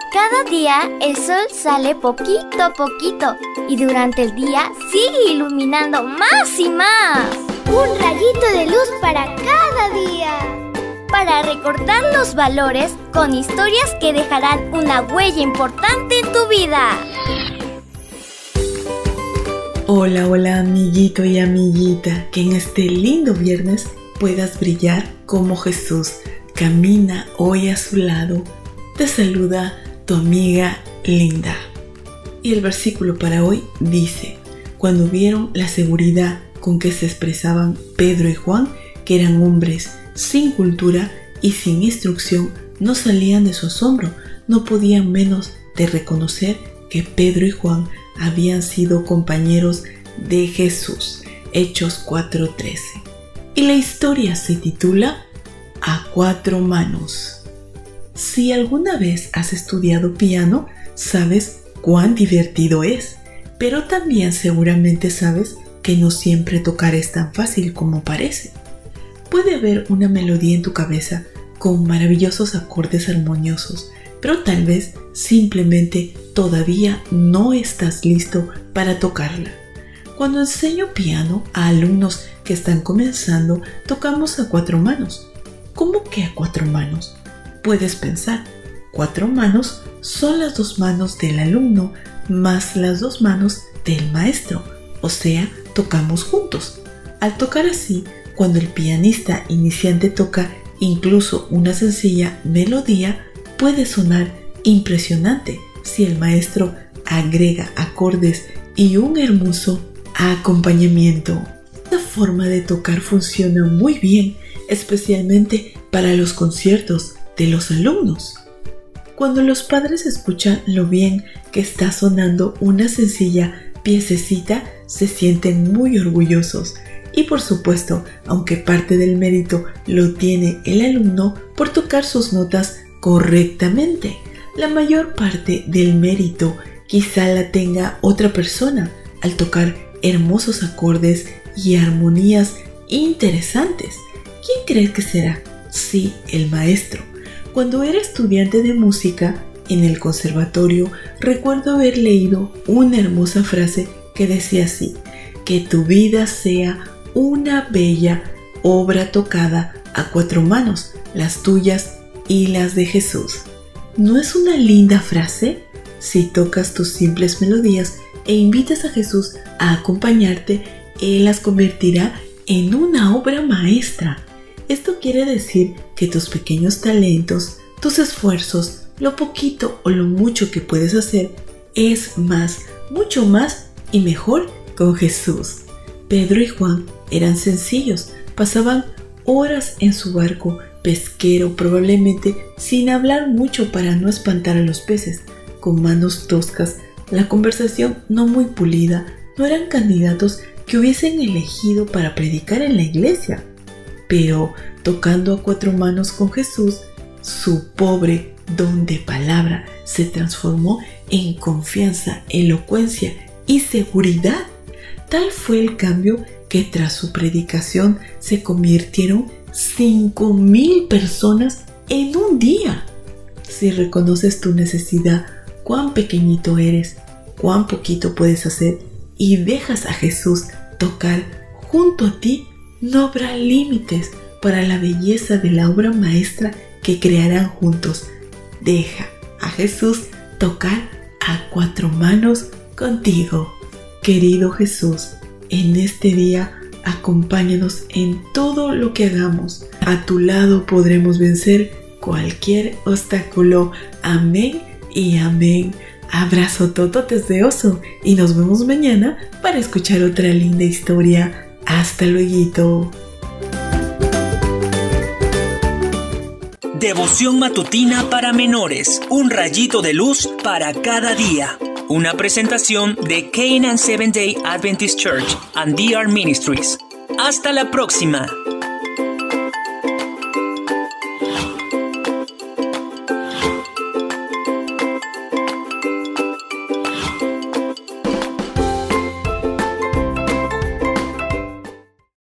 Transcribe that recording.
Cada día el sol sale poquito a poquito y durante el día sigue iluminando más y más. Un rayito de luz para cada día. Para recordar los valores con historias que dejarán una huella importante en tu vida. Hola, hola amiguito y amiguita, que en este lindo viernes puedas brillar como Jesús. Camina hoy a su lado. Te saluda tu amiga Linda. Y el versículo para hoy dice: cuando vieron la seguridad con que se expresaban Pedro y Juan, que eran hombres sin cultura y sin instrucción, no salían de su asombro, no podían menos de reconocer que Pedro y Juan habían sido compañeros de Jesús. Hechos 4:13. Y la historia se titula A cuatro manos. Si alguna vez has estudiado piano, sabes cuán divertido es, pero también seguramente sabes que no siempre tocar es tan fácil como parece. Puede haber una melodía en tu cabeza con maravillosos acordes armoniosos, pero tal vez simplemente todavía no estás listo para tocarla. Cuando enseño piano a alumnos que están comenzando, tocamos a cuatro manos. ¿Cómo que a cuatro manos? Puedes pensar, cuatro manos son las dos manos del alumno más las dos manos del maestro, o sea, tocamos juntos. Al tocar así, cuando el pianista iniciante toca incluso una sencilla melodía, puede sonar impresionante si el maestro agrega acordes y un hermoso acompañamiento. Esta forma de tocar funciona muy bien, especialmente para los conciertos de los alumnos. Cuando los padres escuchan lo bien que está sonando una sencilla piececita, se sienten muy orgullosos. Y por supuesto, aunque parte del mérito lo tiene el alumno por tocar sus notas correctamente, la mayor parte del mérito quizá la tenga otra persona al tocar hermosos acordes y armonías interesantes. ¿Quién crees que será? Sí, el maestro. Cuando era estudiante de música en el conservatorio, recuerdo haber leído una hermosa frase que decía así: que tu vida sea una bella obra tocada a cuatro manos, las tuyas y las de Jesús. ¿No es una linda frase? Si tocas tus simples melodías e invitas a Jesús a acompañarte, Él las convertirá en una obra maestra. Esto quiere decir que tus pequeños talentos, tus esfuerzos, lo poquito o lo mucho que puedes hacer es más, mucho más y mejor con Jesús. Pedro y Juan eran sencillos, pasaban horas en su barco pesquero, probablemente sin hablar mucho para no espantar a los peces, con manos toscas, la conversación no muy pulida. No eran candidatos que hubiesen elegido para predicar en la iglesia, pero tocando a cuatro manos con Jesús, su pobre don de palabra se transformó en confianza, elocuencia y seguridad. Tal fue el cambio que tras su predicación se convirtieron 5,000 personas en un día. Si reconoces tu necesidad, cuán pequeñito eres, cuán poquito puedes hacer y dejas a Jesús tocar junto a ti, no habrá límites para la belleza de la obra maestra que crearán juntos. Deja a Jesús tocar a cuatro manos contigo. Querido Jesús, en este día acompáñanos en todo lo que hagamos. A tu lado podremos vencer cualquier obstáculo. Amén y amén. Abrazo tototes de oso y nos vemos mañana para escuchar otra linda historia. Hasta luego. Devoción matutina para menores. Un rayito de luz para cada día. Una presentación de Canaan Seventh Day Adventist Church and DR Ministries. Hasta la próxima.